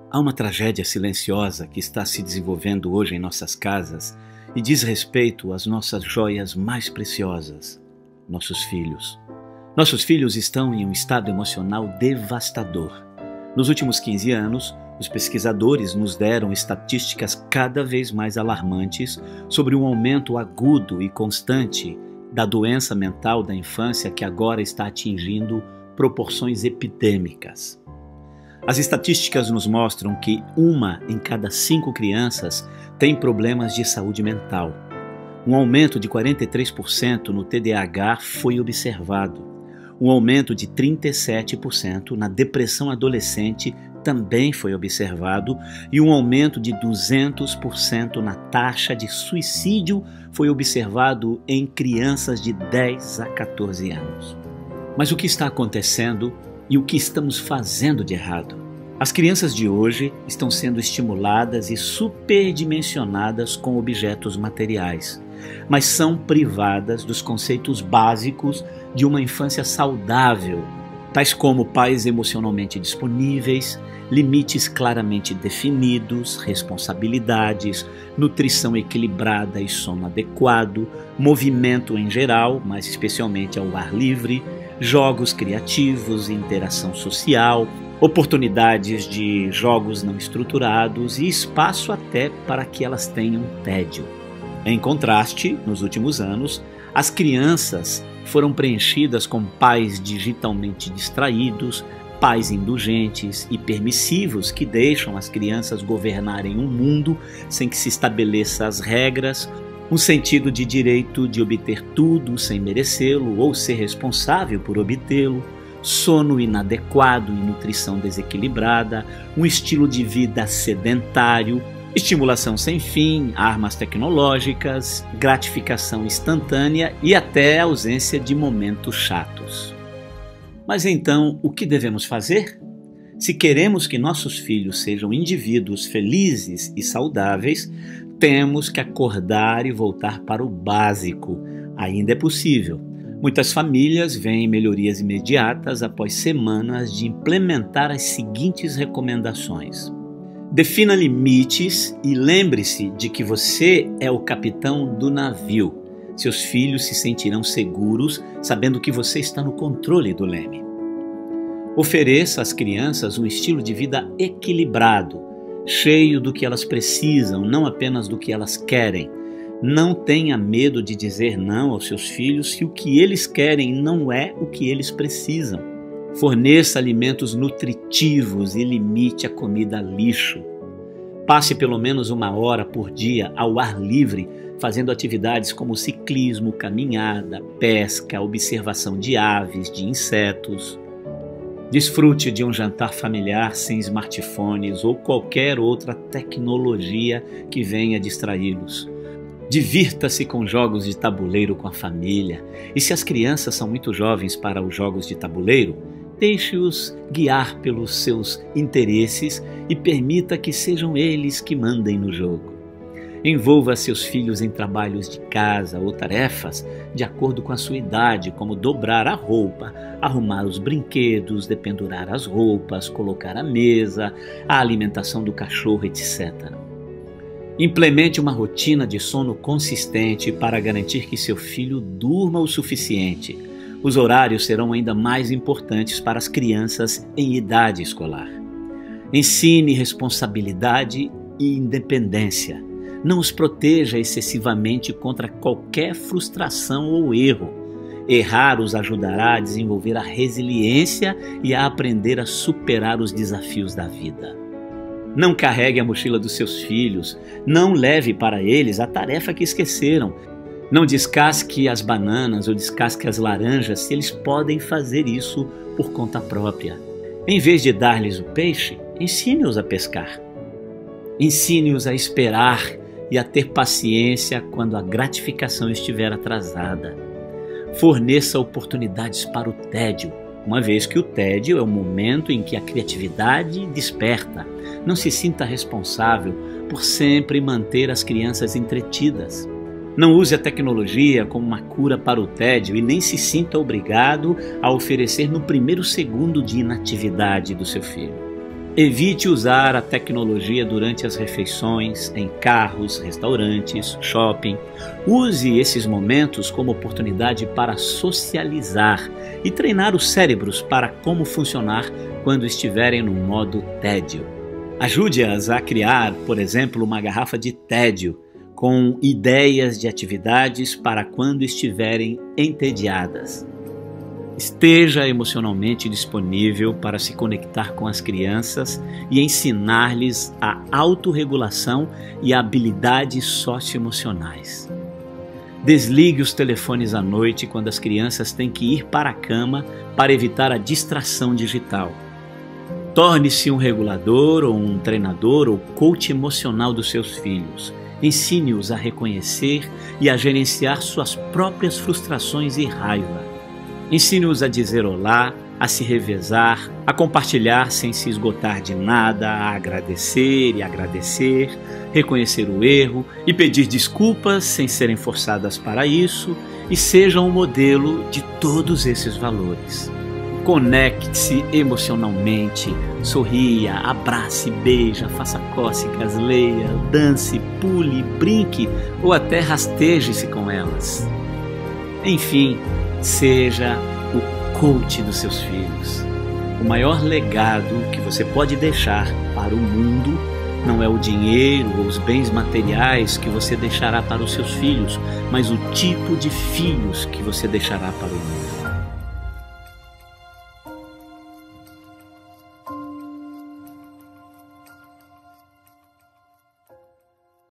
Há uma tragédia silenciosa que está se desenvolvendo hoje em nossas casas e diz respeito às nossas joias mais preciosas, nossos filhos. Nossos filhos estão em um estado emocional devastador. Nos últimos 15 anos, os pesquisadores nos deram estatísticas cada vez mais alarmantes sobre um aumento agudo e constante da doença mental da infância que agora está atingindo proporções epidêmicas. As estatísticas nos mostram que 1 em cada 5 crianças tem problemas de saúde mental. Um aumento de 43% no TDAH foi observado. Um aumento de 37% na depressão adolescente também foi observado e um aumento de 200% na taxa de suicídio foi observado em crianças de 10 a 14 anos. Mas o que está acontecendo e o que estamos fazendo de errado? As crianças de hoje estão sendo estimuladas e superdimensionadas com objetos materiais, mas são privadas dos conceitos básicos de uma infância saudável, tais como pais emocionalmente disponíveis, limites claramente definidos, responsabilidades, nutrição equilibrada e sono adequado, movimento em geral, mas especialmente ao ar livre, jogos criativos, interação social, oportunidades de jogos não estruturados e espaço até para que elas tenham tédio. Em contraste, nos últimos anos, as crianças foram preenchidas com pais digitalmente distraídos, pais indulgentes e permissivos que deixam as crianças governarem um mundo sem que se estabeleça as regras, um sentido de direito de obter tudo sem merecê-lo ou ser responsável por obtê-lo, sono inadequado e nutrição desequilibrada, um estilo de vida sedentário, estimulação sem fim, armas tecnológicas, gratificação instantânea e até ausência de momentos chatos. Mas então, o que devemos fazer? Se queremos que nossos filhos sejam indivíduos felizes e saudáveis, temos que acordar e voltar para o básico. Ainda é possível. Muitas famílias veem melhorias imediatas após semanas de implementar as seguintes recomendações. Defina limites e lembre-se de que você é o capitão do navio. Seus filhos se sentirão seguros sabendo que você está no controle do leme. Ofereça às crianças um estilo de vida equilibrado, cheio do que elas precisam, não apenas do que elas querem. Não tenha medo de dizer não aos seus filhos se o que eles querem não é o que eles precisam. Forneça alimentos nutritivos e limite a comida lixo. Passe pelo menos 1 hora por dia ao ar livre, fazendo atividades como ciclismo, caminhada, pesca, observação de aves, de insetos. Desfrute de um jantar familiar sem smartphones ou qualquer outra tecnologia que venha distraí-los. Divirta-se com jogos de tabuleiro com a família. E se as crianças são muito jovens para os jogos de tabuleiro, deixe-os guiar pelos seus interesses e permita que sejam eles que mandem no jogo. Envolva seus filhos em trabalhos de casa ou tarefas de acordo com a sua idade, como dobrar a roupa, arrumar os brinquedos, dependurar as roupas, colocar a mesa, a alimentação do cachorro, etc. Implemente uma rotina de sono consistente para garantir que seu filho durma o suficiente. Os horários serão ainda mais importantes para as crianças em idade escolar. Ensine responsabilidade e independência. Não os proteja excessivamente contra qualquer frustração ou erro. Errar os ajudará a desenvolver a resiliência e a aprender a superar os desafios da vida. Não carregue a mochila dos seus filhos. Não leve para eles a tarefa que esqueceram. Não descasque as bananas ou descasque as laranjas se eles podem fazer isso por conta própria. Em vez de dar-lhes o peixe, ensine-os a pescar. Ensine-os a esperar e a ter paciência quando a gratificação estiver atrasada. Forneça oportunidades para o tédio, uma vez que o tédio é o momento em que a criatividade desperta. Não se sinta responsável por sempre manter as crianças entretidas. Não use a tecnologia como uma cura para o tédio e nem se sinta obrigado a oferecer no primeiro segundo de inatividade do seu filho. Evite usar a tecnologia durante as refeições, em carros, restaurantes, shopping. Use esses momentos como oportunidade para socializar e treinar os cérebros para como funcionar quando estiverem no modo tédio. Ajude-as a criar, por exemplo, uma garrafa de tédio com ideias de atividades para quando estiverem entediadas. Esteja emocionalmente disponível para se conectar com as crianças e ensinar-lhes a autorregulação e habilidades socioemocionais. Desligue os telefones à noite quando as crianças têm que ir para a cama para evitar a distração digital. Torne-se um regulador ou um treinador ou coach emocional dos seus filhos. Ensine-os a reconhecer e a gerenciar suas próprias frustrações e raiva. Ensine-os a dizer olá, a se revezar, a compartilhar sem se esgotar de nada, a agradecer e agradecer, reconhecer o erro e pedir desculpas sem serem forçadas para isso, e sejam um modelo de todos esses valores. Conecte-se emocionalmente, sorria, abrace, beija, faça cócegas, leia, dance, pule, brinque ou até rasteje-se com elas. Enfim, seja o coach dos seus filhos. O maior legado que você pode deixar para o mundo não é o dinheiro ou os bens materiais que você deixará para os seus filhos, mas o tipo de filhos que você deixará para o mundo.